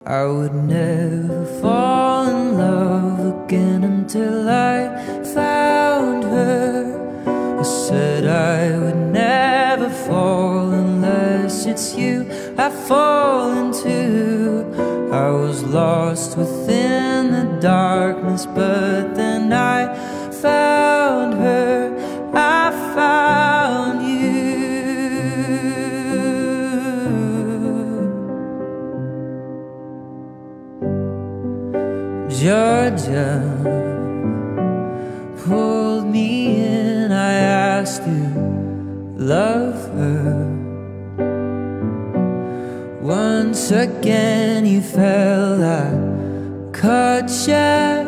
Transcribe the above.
I would never fall in love again until I found her. I said I would never fall unless it's you I fall into. I was lost within the darkness, but then I found her, I found you. Georgia pulled me in, I asked to love her. Once again you felt I caught you